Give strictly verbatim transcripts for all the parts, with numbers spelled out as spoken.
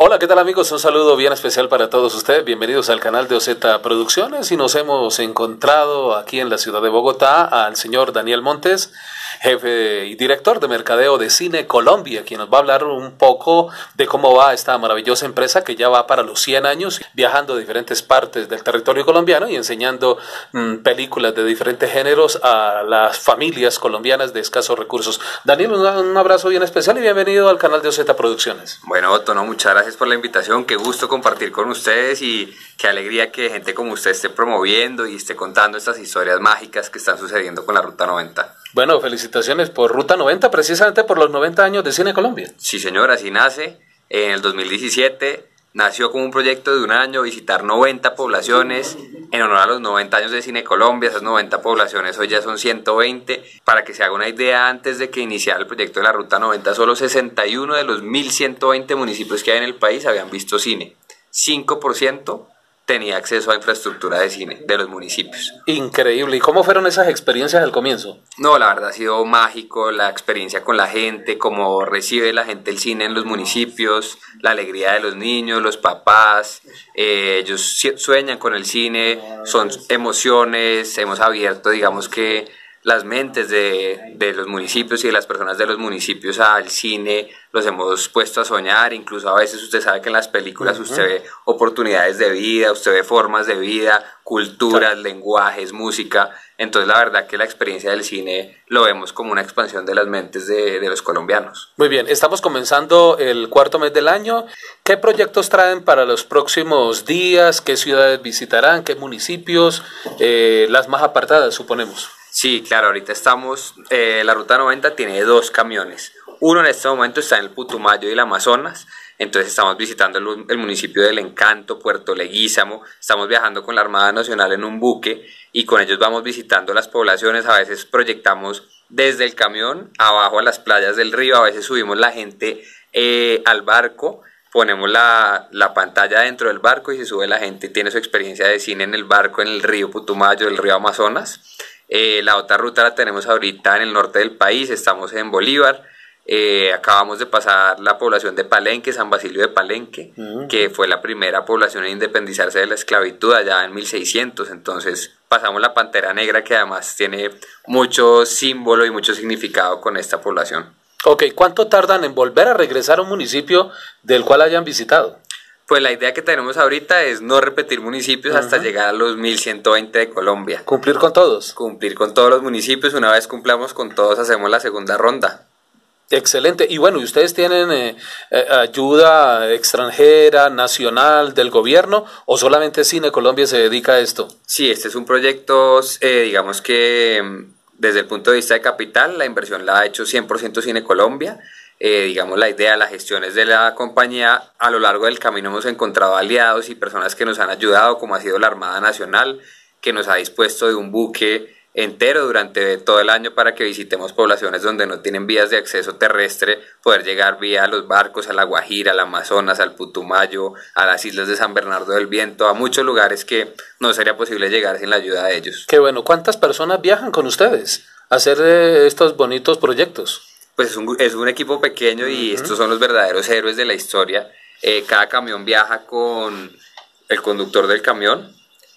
Hola, ¿qué tal amigos? Un saludo bien especial para todos ustedes. Bienvenidos al canal de OZ Producciones y nos hemos encontrado aquí en la ciudad de Bogotá al señor Daniel Montes, jefe y director de mercadeo de Cine Colombia, quien nos va a hablar un poco de cómo va esta maravillosa empresa que ya va para los cien años, viajando a diferentes partes del territorio colombiano y enseñando mmm, películas de diferentes géneros a las familias colombianas de escasos recursos. Daniel, un, un abrazo bien especial y bienvenido al canal de OZ Producciones. Bueno, Otto, no, muchas gracias por la invitación, qué gusto compartir con ustedes y qué alegría que gente como usted esté promoviendo y esté contando estas historias mágicas que están sucediendo con la Ruta noventa. Bueno, felicitaciones por Ruta noventa, precisamente por los noventa años de Cine Colombia. Sí, señor, así nace. En el dos mil diecisiete nació como un proyecto de un año, visitar noventa poblaciones en honor a los noventa años de Cine Colombia. Esas noventa poblaciones hoy ya son ciento veinte. Para que se haga una idea, antes de que iniciara el proyecto de la Ruta noventa, solo sesenta y uno de los mil ciento veinte municipios que hay en el país habían visto cine. cinco por ciento tenía acceso a infraestructura de cine de los municipios. Increíble. ¿Y cómo fueron esas experiencias al comienzo? No, la verdad ha sido mágico, la experiencia con la gente, cómo recibe la gente el cine en los municipios, la alegría de los niños, los papás, eh, ellos sueñan con el cine, son emociones, hemos abierto, digamos que las mentes de, de los municipios y de las personas de los municipios al cine, los hemos puesto a soñar. Incluso a veces usted sabe que en las películas uh-huh. usted ve oportunidades de vida, usted ve formas de vida, culturas, claro. lenguajes, música. Entonces la verdad que la experiencia del cine lo vemos como una expansión de las mentes de, de los colombianos. Muy bien, estamos comenzando el cuarto mes del año. ¿Qué proyectos traen para los próximos días? ¿Qué ciudades visitarán? ¿Qué municipios? Eh, las más apartadas, suponemos. Sí, claro, ahorita estamos, eh, la Ruta noventa tiene dos camiones. Uno en este momento está en el Putumayo y el Amazonas, entonces estamos visitando el, el municipio del Encanto, Puerto Leguízamo, estamos viajando con la Armada Nacional en un buque y con ellos vamos visitando las poblaciones. A veces proyectamos desde el camión abajo a las playas del río, a veces subimos la gente eh, al barco, ponemos la, la pantalla dentro del barco y se sube la gente y tiene su experiencia de cine en el barco, en el río Putumayo, el río Amazonas. Eh, la otra ruta la tenemos ahorita en el norte del país, estamos en Bolívar, eh, acabamos de pasar la población de Palenque, San Basilio de Palenque, uh-huh. que fue la primera población en independizarse de la esclavitud allá en mil seiscientos, entonces pasamos la Pantera Negra, que además tiene mucho símbolo y mucho significado con esta población. Ok, ¿cuánto tardan en volver a regresar a un municipio del cual hayan visitado? Pues la idea que tenemos ahorita es no repetir municipios uh-huh. hasta llegar a los mil ciento veinte de Colombia. ¿Cumplir con todos? Cumplir con todos los municipios. Una vez cumplamos con todos, hacemos la segunda ronda. Excelente. Y bueno, ¿y ustedes tienen eh, eh, ayuda extranjera, nacional, del gobierno, o solamente Cine Colombia se dedica a esto? Sí, este es un proyecto, eh, digamos que desde el punto de vista de capital, la inversión la ha hecho cien por ciento Cine Colombia. Eh, digamos, la idea, las gestiones de la compañía, a lo largo del camino hemos encontrado aliados y personas que nos han ayudado, como ha sido la Armada Nacional, que nos ha dispuesto de un buque entero durante todo el año para que visitemos poblaciones donde no tienen vías de acceso terrestre, poder llegar vía los barcos a La Guajira, al Amazonas, al Putumayo, a las islas de San Bernardo del Viento, a muchos lugares que no sería posible llegar sin la ayuda de ellos. Qué bueno. ¿Cuántas personas viajan con ustedes a hacer eh, estos bonitos proyectos? Pues es un, es un equipo pequeño y uh-huh. estos son los verdaderos héroes de la historia. Eh, cada camión viaja con el conductor del camión,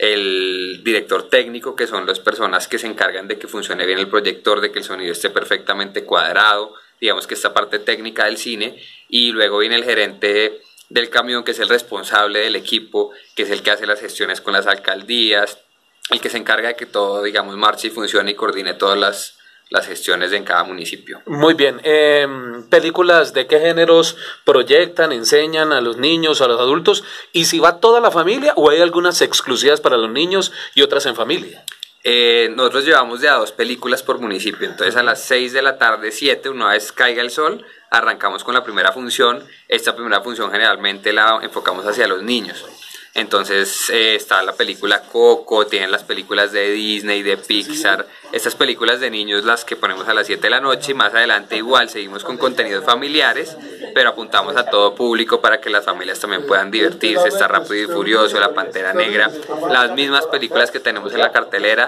el director técnico, que son las personas que se encargan de que funcione bien el proyector, de que el sonido esté perfectamente cuadrado, digamos que esta parte técnica del cine, y luego viene el gerente del camión, que es el responsable del equipo, que es el que hace las gestiones con las alcaldías, el que se encarga de que todo, digamos, marche y funcione y coordine todas las las gestiones en cada municipio. Muy bien. Eh, ¿Películas de qué géneros proyectan, enseñan a los niños o a los adultos? ¿Y si va toda la familia o hay algunas exclusivas para los niños y otras en familia? Eh, nosotros llevamos de a dos películas por municipio, entonces a las seis de la tarde, siete, una vez caiga el sol, arrancamos con la primera función. Esta primera función generalmente la enfocamos hacia los niños. Entonces eh, está la película Coco, tienen las películas de Disney, de Pixar, estas películas de niños las que ponemos a las siete de la noche, y más adelante igual seguimos con contenidos familiares, pero apuntamos a todo público para que las familias también puedan divertirse. Está Rápido y Furioso, La Pantera Negra, las mismas películas que tenemos en la cartelera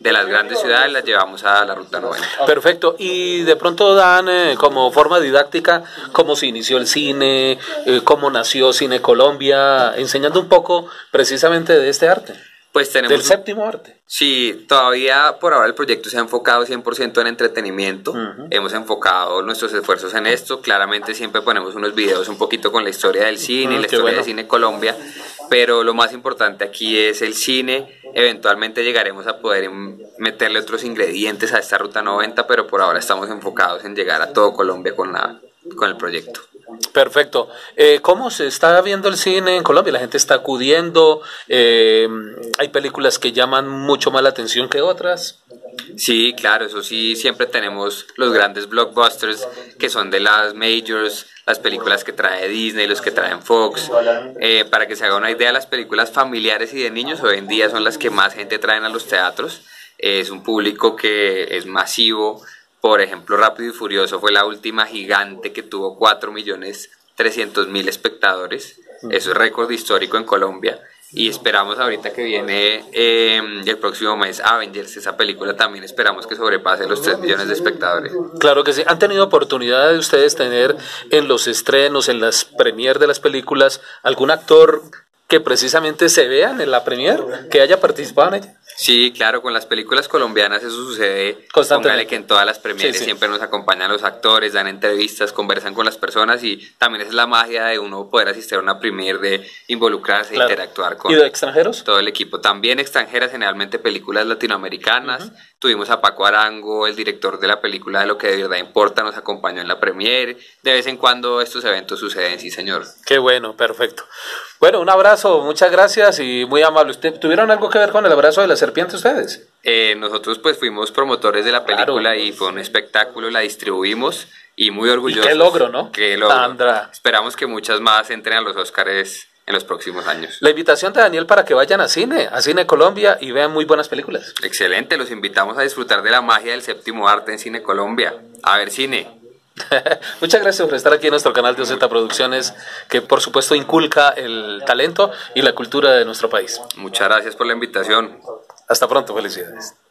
de las grandes ciudades las llevamos a la Ruta noventa. Perfecto. Y de pronto dan eh, como forma didáctica cómo se inició el cine, eh, cómo nació Cine Colombia, enseñando un poco precisamente de este arte, Pues tenemos del un- séptimo arte. Sí, todavía por ahora el proyecto se ha enfocado cien por ciento en entretenimiento. Ujú. Hemos enfocado nuestros esfuerzos en esto. Claramente siempre ponemos unos videos un poquito con la historia del cine, Ujú, la qué historia bueno. de Cine Colombia, pero lo más importante aquí es el cine. Eventualmente llegaremos a poder em, meterle otros ingredientes a esta Ruta noventa, pero por ahora estamos enfocados en llegar a todo Colombia con, la, con el proyecto. Perfecto. Eh, ¿Cómo se está viendo el cine en Colombia? La gente está acudiendo, eh, hay películas que llaman mucho más la atención que otras. Sí, claro, eso sí, siempre tenemos los grandes blockbusters que son de las majors, las películas que trae Disney, los que traen Fox. Eh, para que se haga una idea, las películas familiares y de niños hoy en día son las que más gente traen a los teatros. Eh, es un público que es masivo. Por ejemplo, Rápido y Furioso fue la última gigante que tuvo cuatro millones trescientos mil espectadores. Eso es récord histórico en Colombia. Y esperamos ahorita que viene eh, el próximo mes Avengers, esa película también esperamos que sobrepase los tres millones de espectadores. Claro que sí. ¿Han tenido oportunidad de ustedes tener en los estrenos, en las premier de las películas, algún actor que precisamente se vean en la premier, que haya participado en ella? Sí, claro, con las películas colombianas eso sucede. Constantemente. Póngale que en todas las premieres Sí, sí. siempre nos acompañan los actores, dan entrevistas, conversan con las personas y también esa es la magia de uno poder asistir a una premiere, de involucrarse, Claro. interactuar con ¿Y de extranjeros? todo el equipo. También extranjeras, generalmente películas latinoamericanas. Tuvimos a Paco Arango, el director de la película de Lo que de verdad importa, nos acompañó en la premiere. De vez en cuando estos eventos suceden, sí señor. Qué bueno, perfecto. Bueno, un abrazo, muchas gracias y muy amable. ¿Usted, ¿Tuvieron algo que ver con el abrazo de la serpiente ustedes? Eh, nosotros pues fuimos promotores de la película Claro. y fue un espectáculo, la distribuimos y muy orgullosos. Y qué logro, ¿no? Qué logro. Sandra. Esperamos que muchas más entren a los Óscares en los próximos años. La invitación de Daniel para que vayan a cine, a Cine Colombia y vean muy buenas películas. Excelente, los invitamos a disfrutar de la magia del séptimo arte en Cine Colombia. A ver cine. Muchas gracias por estar aquí en nuestro canal de O Z Producciones, que por supuesto inculca el talento y la cultura de nuestro país. Muchas gracias por la invitación. Hasta pronto, felicidades.